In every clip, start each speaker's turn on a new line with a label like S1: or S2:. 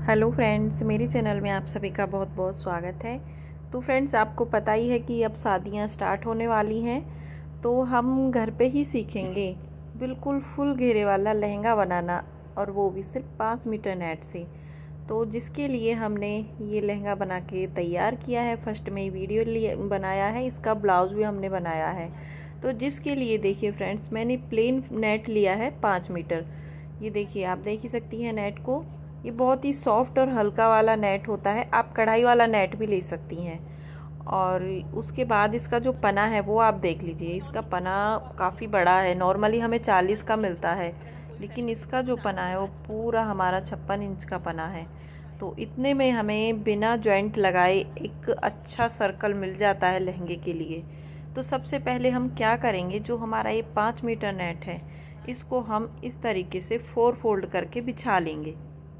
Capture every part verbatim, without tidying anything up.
S1: Hello friends, मेरे channel में आप सभी का बहुत बहुत स्वागत है। तो फ्रेंड्स, आपको पता ही है कि अब शादियां स्टार्ट होने वाली हैं, तो हम घर पे ही सीखेंगे बिल्कुल फुल घेरे वाला लहंगा बनाना, और वो भी सिर्फ पाँच मीटर नेट से। तो जिसके लिए हमने ये लहंगा बना के तैयार किया है। फर्स्ट में वीडियो लिए बनाया है, इसका ब्लाउज भी हमने बनाया है। तो जिसके लिए देखिए फ्रेंड्स, मैंने प्लेन नेट लिया है पाँच मीटर। ये देखिए, आप देख ही सकती हैं नेट को। ये बहुत ही सॉफ्ट और हल्का वाला नेट होता है। आप कढ़ाई वाला नेट भी ले सकती हैं। और उसके बाद इसका जो पना है वो आप देख लीजिए। इसका पना काफ़ी बड़ा है। नॉर्मली हमें चालीस का मिलता है, लेकिन इसका जो पना है वो पूरा हमारा छप्पन इंच का पना है। तो इतने में हमें बिना जॉइंट लगाए एक अच्छा सर्कल मिल जाता है लहंगे के लिए। तो सबसे पहले हम क्या करेंगे, जो हमारा ये पाँच मीटर नेट है, इसको हम इस तरीके से फोर फोल्ड करके बिछा लेंगे।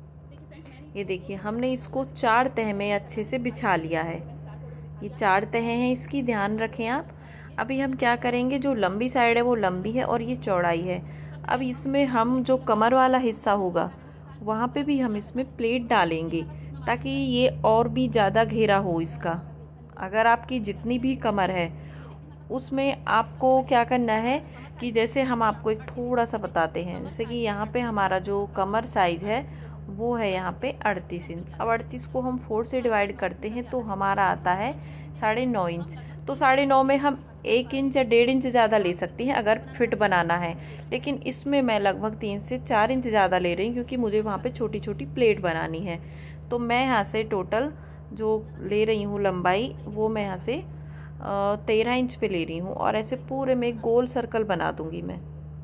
S1: ये देखिए, हमने इसको चार तह में अच्छे से बिछा लिया है। ये चार तह हैं, इसकी ध्यान रखें आप। अभी हम क्या करेंगे, जो लंबी साइड है वो लंबी है और ये चौड़ाई है। अब इसमें हम जो कमर वाला हिस्सा होगा वहाँ पे भी हम इसमें प्लेट डालेंगे, ताकि ये और भी ज़्यादा घेरा हो इसका। अगर आपकी जितनी भी कमर है उसमें आपको क्या करना है कि जैसे हम आपको एक थोड़ा सा बताते हैं, जैसे कि यहाँ पे हमारा जो कमर साइज है वो है यहाँ पे अड़तीस इंच। अब अड़तीस को हम फोर से डिवाइड करते हैं तो हमारा आता है साढ़े नौ इंच। तो साढ़े नौ में हम एक इंच या डेढ़ इंच ज़्यादा ले सकती हैं अगर फिट बनाना है, लेकिन इसमें मैं लगभग तीन से चार इंच ज़्यादा ले रही हूँ, क्योंकि मुझे वहाँ पे छोटी छोटी प्लेट बनानी है। तो मैं यहाँ से टोटल जो ले रही हूँ लंबाई, वो मैं यहाँ से तेरह इंच पे ले रही हूँ। और ऐसे पूरे में गोल सर्कल बना दूँगी मैं।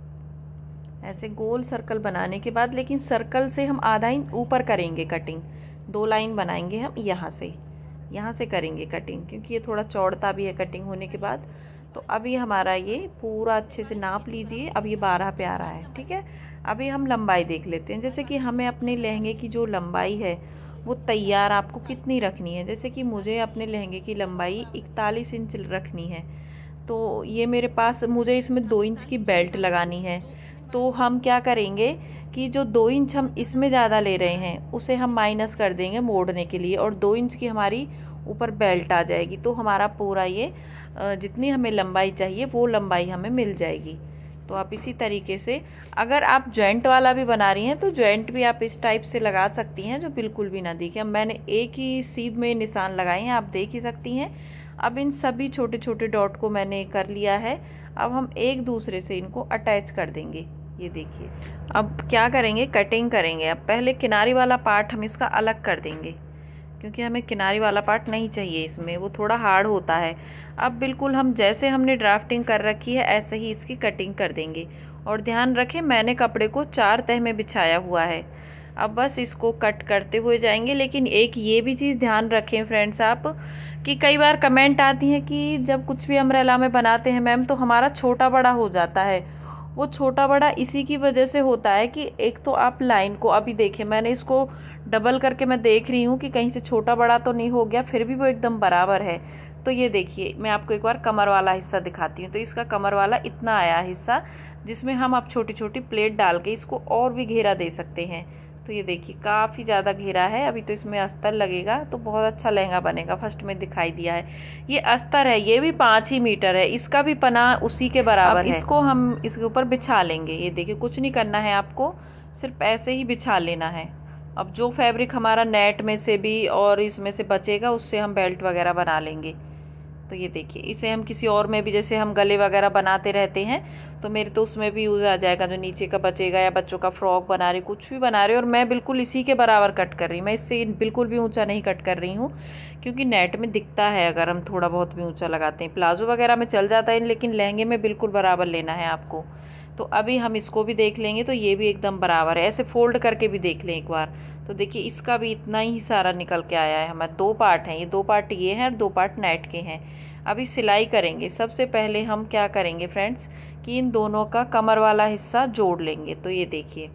S1: ऐसे गोल सर्कल बनाने के बाद, लेकिन सर्कल से हम आधा इंच ऊपर करेंगे कटिंग। दो लाइन बनाएंगे हम, यहाँ से यहाँ से करेंगे कटिंग, क्योंकि ये थोड़ा चौड़ता भी है कटिंग होने के बाद। तो अभी हमारा ये पूरा अच्छे से नाप लीजिए। अब ये बारह पे आ रहा है, ठीक है। अभी हम लंबाई देख लेते हैं। जैसे कि हमें अपने लहंगे की जो लंबाई है वो तैयार आपको कितनी रखनी है। जैसे कि मुझे अपने लहंगे की लंबाई इकतालीस इंच रखनी है। तो ये मेरे पास, मुझे इसमें दो इंच की बेल्ट लगानी है। तो हम क्या करेंगे कि जो दो इंच हम इसमें ज़्यादा ले रहे हैं उसे हम माइनस कर देंगे मोड़ने के लिए, और दो इंच की हमारी ऊपर बेल्ट आ जाएगी। तो हमारा पूरा ये जितनी हमें लंबाई चाहिए वो लंबाई हमें मिल जाएगी। तो आप इसी तरीके से, अगर आप जॉइंट वाला भी बना रही हैं तो जॉइंट भी आप इस टाइप से लगा सकती हैं, जो बिल्कुल भी ना दिखे। अब मैंने एक ही सीध में निशान लगाए हैं, आप देख ही सकती हैं। अब इन सभी छोटे छोटे डॉट को मैंने कर लिया है। अब हम एक दूसरे से इनको अटैच कर देंगे। ये देखिए, अब क्या करेंगे, कटिंग करेंगे। अब पहले किनारी वाला पार्ट हम इसका अलग कर देंगे, क्योंकि हमें किनारी वाला पार्ट नहीं चाहिए इसमें, वो थोड़ा हार्ड होता है। अब बिल्कुल हम जैसे हमने ड्राफ्टिंग कर रखी है ऐसे ही इसकी कटिंग कर देंगे। और ध्यान रखें, मैंने कपड़े को चार तह में बिछाया हुआ है। अब बस इसको कट करते हुए जाएंगे। लेकिन एक ये भी चीज़ ध्यान रखें फ्रेंड्स आप, कि कई बार कमेंट आती है कि जब कुछ भी अम्ब्रेला में बनाते हैं मैम, तो हमारा छोटा बड़ा हो जाता है। वो छोटा बड़ा इसी की वजह से होता है कि एक तो आप लाइन को, अभी देखिए मैंने इसको डबल करके मैं देख रही हूँ कि कहीं से छोटा बड़ा तो नहीं हो गया, फिर भी वो एकदम बराबर है। तो ये देखिए, मैं आपको एक बार कमर वाला हिस्सा दिखाती हूँ। तो इसका कमर वाला इतना आया हिस्सा, जिसमें हम अब छोटी छोटी प्लेट डाल के इसको और भी घेरा दे सकते हैं। तो ये देखिए, काफ़ी ज़्यादा घेरा है। अभी तो इसमें अस्तर लगेगा तो बहुत अच्छा लहंगा बनेगा। फर्स्ट में दिखाई दिया है, ये अस्तर है, ये भी पाँच ही मीटर है, इसका भी पना उसी के बराबर है। इसको हम इसके ऊपर बिछा लेंगे। ये देखिए, कुछ नहीं करना है आपको, सिर्फ ऐसे ही बिछा लेना है। अब जो फैब्रिक हमारा नेट में से भी और इसमें से बचेगा, उससे हम बेल्ट वगैरह बना लेंगे। तो ये देखिए, इसे हम किसी और में भी, जैसे हम गले वगैरह बनाते रहते हैं, तो मेरे तो उसमें भी यूज़ आ जाएगा। जो नीचे का बचेगा, या बच्चों का फ्रॉक बना रही, कुछ भी बना रही, और मैं बिल्कुल इसी के बराबर कट कर रही हूँ। मैं इससे बिल्कुल भी ऊंचा नहीं कट कर रही हूँ, क्योंकि नेट में दिखता है अगर हम थोड़ा बहुत भी ऊंचा लगाते हैं। प्लाजो वगैरह में चल जाता है, लेकिन लहंगे में बिल्कुल बराबर लेना है आपको। तो अभी हम इसको भी देख लेंगे, तो ये भी एकदम बराबर है। ऐसे फोल्ड करके भी देख लें एक बार। तो देखिए, इसका भी इतना ही सारा निकल के आया है। हमारे दो पार्ट हैं, ये दो पार्ट ये हैं और दो पार्ट नेट के हैं। अभी सिलाई करेंगे। सबसे पहले हम क्या करेंगे फ्रेंड्स, कि इन दोनों का कमर वाला हिस्सा जोड़ लेंगे। तो ये देखिए,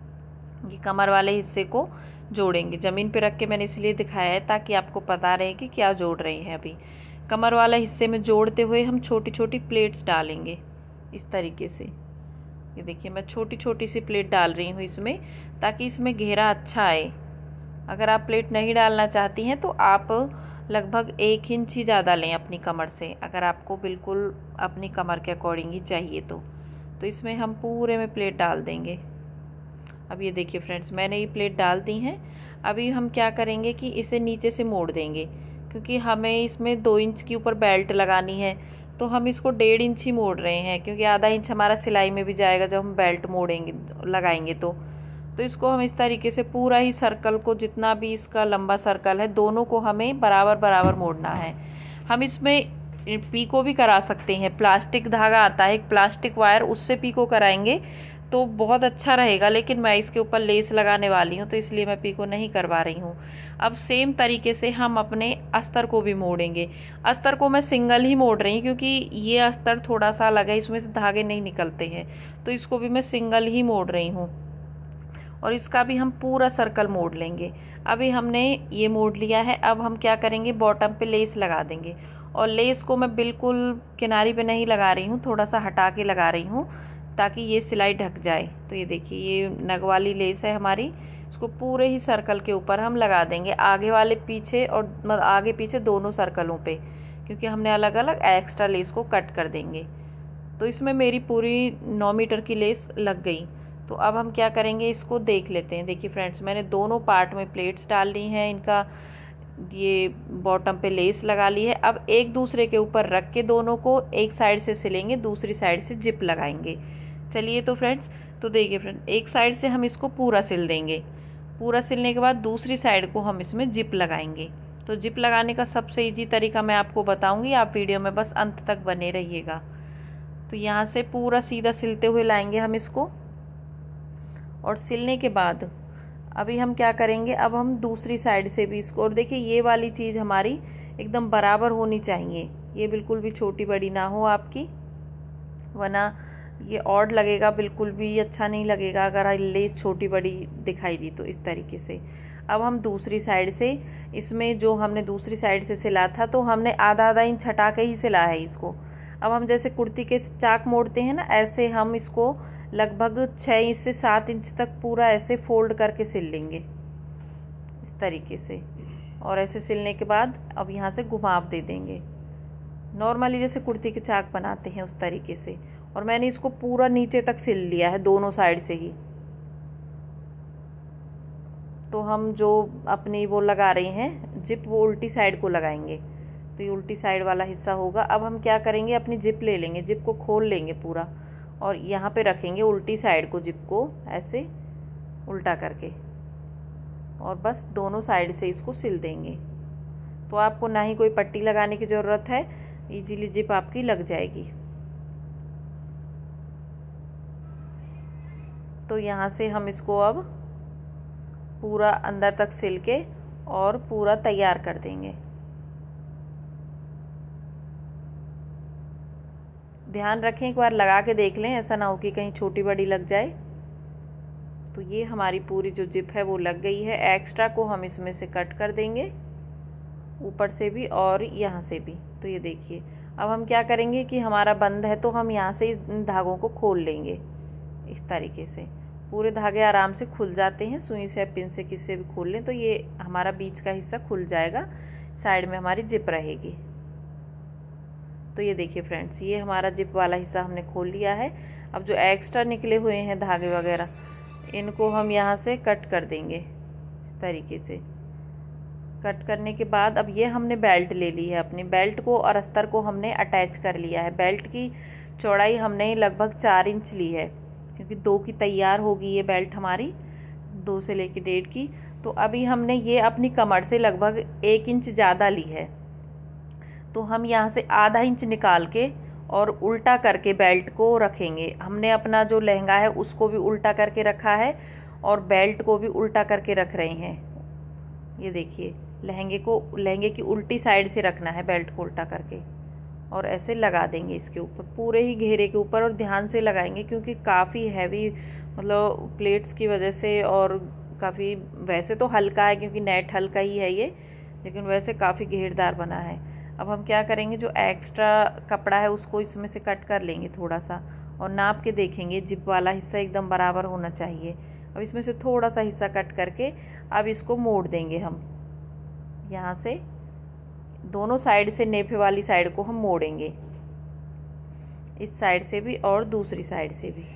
S1: ये कमर वाले हिस्से को जोड़ेंगे। ज़मीन पे रख के मैंने इसलिए दिखाया है ताकि आपको पता रहे कि क्या जोड़ रहे हैं। अभी कमर वाला हिस्से में जोड़ते हुए हम छोटी छोटी प्लेट्स डालेंगे इस तरीके से। ये देखिए, मैं छोटी छोटी सी प्लेट डाल रही हूँ इसमें, ताकि इसमें घेरा अच्छा आए। अगर आप प्लेट नहीं डालना चाहती हैं तो आप लगभग एक इंच ही ज़्यादा लें अपनी कमर से, अगर आपको बिल्कुल अपनी कमर के अकॉर्डिंग ही चाहिए तो तो इसमें हम पूरे में प्लेट डाल देंगे। अब ये देखिए फ्रेंड्स, मैंने ये प्लेट डाल दी हैं। अभी हम क्या करेंगे कि इसे नीचे से मोड़ देंगे, क्योंकि हमें इसमें दो इंच के ऊपर बेल्ट लगानी है, तो हम इसको डेढ़ इंच ही मोड़ रहे हैं, क्योंकि आधा इंच हमारा सिलाई में भी जाएगा जब हम बेल्ट मोड़ेंगे लगाएंगे तो तो इसको हम इस तरीके से पूरा ही सर्कल को, जितना भी इसका लंबा सर्कल है, दोनों को हमें बराबर बराबर मोड़ना है। हम इसमें पीको भी करा सकते हैं, प्लास्टिक धागा आता है एक प्लास्टिक वायर, उससे पीको कराएंगे तो बहुत अच्छा रहेगा, लेकिन मैं इसके ऊपर लेस लगाने वाली हूँ तो इसलिए मैं पीको नहीं करवा रही हूँ। अब सेम तरीके से हम अपने अस्तर को भी मोड़ेंगे। अस्तर को मैं सिंगल ही मोड़ रही हूँ, क्योंकि ये अस्तर थोड़ा सा अलग है, इसमें से धागे नहीं निकलते हैं, तो इसको भी मैं सिंगल ही मोड़ रही हूँ। और इसका भी हम पूरा सर्कल मोड़ लेंगे। अभी हमने ये मोड़ लिया है। अब हम क्या करेंगे, बॉटम पे लेस लगा देंगे। और लेस को मैं बिल्कुल किनारी पे नहीं लगा रही हूँ, थोड़ा सा हटा के लगा रही हूँ ताकि ये सिलाई ढक जाए। तो ये देखिए, ये नग वाली लेस है हमारी, इसको पूरे ही सर्कल के ऊपर हम लगा देंगे, आगे वाले पीछे, और मतलब आगे पीछे दोनों सर्कलों पे, क्योंकि हमने अलग अलग एक्स्ट्रा लेस को कट कर देंगे। तो इसमें मेरी पूरी नौ मीटर की लेस लग गई। तो अब हम क्या करेंगे, इसको देख लेते हैं। देखिए फ्रेंड्स, मैंने दोनों पार्ट में प्लेट्स डाल ली हैं, इनका ये बॉटम पे लेस लगा ली है। अब एक दूसरे के ऊपर रख के दोनों को एक साइड से सिलेंगे, दूसरी साइड से जिप लगाएंगे। चलिए तो फ्रेंड्स, तो देखिए फ्रेंड्स, एक साइड से हम इसको पूरा सिल देंगे। पूरा सिलने के बाद दूसरी साइड को हम इसमें जिप लगाएंगे। तो जिप लगाने का सबसे इजी तरीका मैं आपको बताऊंगी, आप वीडियो में बस अंत तक बने रहिएगा। तो यहाँ से पूरा सीधा सिलते हुए लाएंगे हम इसको, और सिलने के बाद अभी हम क्या करेंगे, अब हम दूसरी साइड से भी इसको, और देखिए ये वाली चीज़ हमारी एकदम बराबर होनी चाहिए, ये बिल्कुल भी छोटी बड़ी ना हो आपकी, वरना ये ऑड लगेगा, बिल्कुल भी अच्छा नहीं लगेगा अगर लेस छोटी बड़ी दिखाई दी। तो इस तरीके से अब हम दूसरी साइड से, इसमें जो हमने दूसरी साइड से सिला था, तो हमने आधा आधा इंच हटा के ही सिला है इसको। अब हम जैसे कुर्ती के चाक मोड़ते हैं ना, ऐसे हम इसको लगभग छः इंच से सात इंच तक पूरा ऐसे फोल्ड करके सिल लेंगे इस तरीके से। और ऐसे सिलने के बाद अब यहाँ से घुमाव दे देंगे, नॉर्मली जैसे कुर्ती के चाक बनाते हैं उस तरीके से। और मैंने इसको पूरा नीचे तक सिल लिया है दोनों साइड से ही। तो हम जो अपनी वो लगा रहे हैं जिप, वो उल्टी साइड को लगाएंगे, तो ये उल्टी साइड वाला हिस्सा होगा। अब हम क्या करेंगे, अपनी जिप ले लेंगे, जिप को खोल लेंगे पूरा, और यहाँ पे रखेंगे उल्टी साइड को, जिप को ऐसे उल्टा करके, और बस दोनों साइड से इसको सिल देंगे। तो आपको ना ही कोई पट्टी लगाने की ज़रूरत है, इजीली जिप आपकी लग जाएगी। तो यहाँ से हम इसको अब पूरा अंदर तक सिल के और पूरा तैयार कर देंगे। ध्यान रखें, एक बार लगा के देख लें, ऐसा ना हो कि कहीं छोटी बड़ी लग जाए। तो ये हमारी पूरी जो जिप है वो लग गई है। एक्स्ट्रा को हम इसमें से कट कर देंगे, ऊपर से भी और यहाँ से भी। तो ये देखिए, अब हम क्या करेंगे कि हमारा बंद है, तो हम यहाँ से इन धागों को खोल लेंगे इस तरीके से। पूरे धागे आराम से खुल जाते हैं, सुई से पिन से किससे भी खोल लें तो ये हमारा बीच का हिस्सा खुल जाएगा, साइड में हमारी जिप रहेगी। तो ये देखिए फ्रेंड्स, ये हमारा जिप वाला हिस्सा हमने खोल लिया है। अब जो एक्स्ट्रा निकले हुए हैं धागे वगैरह, इनको हम यहाँ से कट कर देंगे इस तरीके से। कट करने के बाद अब ये हमने बेल्ट ले ली है, अपनी बेल्ट को और अस्तर को हमने अटैच कर लिया है। बेल्ट की चौड़ाई हमने लगभग चार इंच ली है, क्योंकि दो की तैयार होगी ये बेल्ट हमारी, दो से लेके डेढ़ की। तो अभी हमने ये अपनी कमर से लगभग एक इंच ज़्यादा ली है, तो हम यहाँ से आधा इंच निकाल के और उल्टा करके बेल्ट को रखेंगे। हमने अपना जो लहंगा है उसको भी उल्टा करके रखा है और बेल्ट को भी उल्टा करके रख रहे हैं। ये देखिए, लहंगे को लहंगे की उल्टी साइड से रखना है बेल्ट को उल्टा करके, और ऐसे लगा देंगे इसके ऊपर, पूरे ही घेरे के ऊपर। और ध्यान से लगाएंगे क्योंकि काफ़ी हैवी, मतलब प्लेट्स की वजह से, और काफ़ी, वैसे तो हल्का है क्योंकि नेट हल्का ही है ये, लेकिन वैसे काफ़ी घेरदार बना है। अब हम क्या करेंगे, जो एक्स्ट्रा कपड़ा है उसको इसमें से कट कर लेंगे थोड़ा सा, और नाप के देखेंगे जिप वाला हिस्सा एकदम बराबर होना चाहिए। अब इसमें से थोड़ा सा हिस्सा कट करके अब इसको मोड़ देंगे हम, यहाँ से दोनों साइड से नेफे वाली साइड को हम मोड़ेंगे, इस साइड से भी और दूसरी साइड से भी।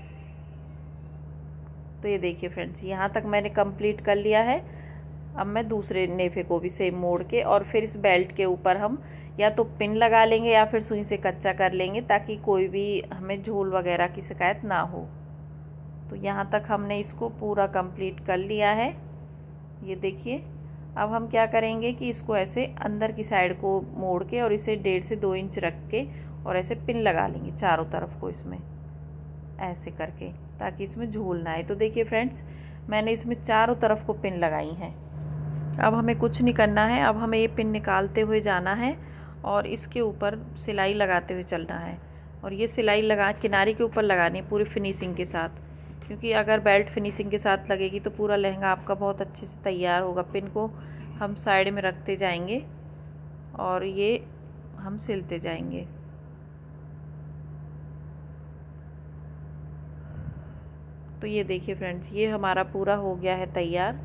S1: तो ये देखिए फ्रेंड्स, यहाँ तक मैंने कंप्लीट कर लिया है। अब मैं दूसरे नेफे को भी सेम मोड़ के और फिर इस बेल्ट के ऊपर हम या तो पिन लगा लेंगे या फिर सुई से कच्चा कर लेंगे, ताकि कोई भी हमें झोल वगैरह की शिकायत ना हो। तो यहाँ तक हमने इसको पूरा कंप्लीट कर लिया है। ये देखिए, अब हम क्या करेंगे कि इसको ऐसे अंदर की साइड को मोड़ के और इसे डेढ़ से दो इंच रख के और ऐसे पिन लगा लेंगे चारों तरफ को, इसमें ऐसे करके, ताकि इसमें झोल ना आए। तो देखिए फ्रेंड्स, मैंने इसमें चारों तरफ को पिन लगाई हैं। अब हमें कुछ नहीं करना है, अब हमें ये पिन निकालते हुए जाना है और इसके ऊपर सिलाई लगाते हुए चलना है। और ये सिलाई लगा किनारे के ऊपर लगानी है पूरी फिनिशिंग के साथ, क्योंकि अगर बेल्ट फिनिशिंग के साथ लगेगी तो पूरा लहंगा आपका बहुत अच्छे से तैयार होगा। पिन को हम साइड में रखते जाएंगे और ये हम सिलते जाएंगे। तो ये देखिए फ्रेंड्स, ये हमारा पूरा हो गया है तैयार।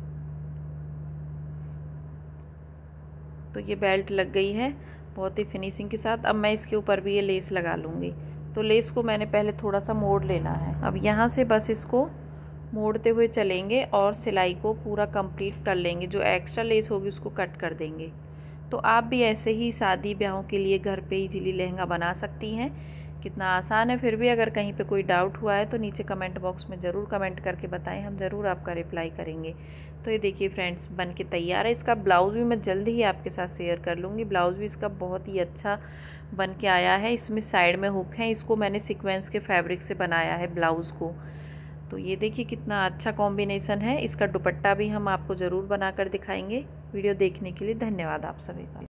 S1: तो ये बेल्ट लग गई है बहुत ही फिनिशिंग के साथ। अब मैं इसके ऊपर भी ये लेस लगा लूँगी। तो लेस को मैंने पहले थोड़ा सा मोड़ लेना है। अब यहाँ से बस इसको मोड़ते हुए चलेंगे और सिलाई को पूरा कंप्लीट कर लेंगे। जो एक्स्ट्रा लेस होगी उसको कट कर देंगे। तो आप भी ऐसे ही शादी ब्याहों के लिए घर पे इजीली लहंगा बना सकती हैं। कितना आसान है। फिर भी अगर कहीं पे कोई डाउट हुआ है तो नीचे कमेंट बॉक्स में ज़रूर कमेंट करके बताएं, हम ज़रूर आपका रिप्लाई करेंगे। तो ये देखिए फ्रेंड्स, बन के तैयार है। इसका ब्लाउज़ भी मैं जल्दी ही आपके साथ शेयर कर लूँगी। ब्लाउज़ भी इसका बहुत ही अच्छा बन के आया है। इसमें साइड में हुक है, इसको मैंने सीक्वेंस के फैब्रिक से बनाया है ब्लाउज़ को। तो ये देखिए कितना अच्छा कॉम्बिनेशन है। इसका दुपट्टा भी हम आपको ज़रूर बना कर दिखाएंगे। वीडियो देखने के लिए धन्यवाद आप सभी का।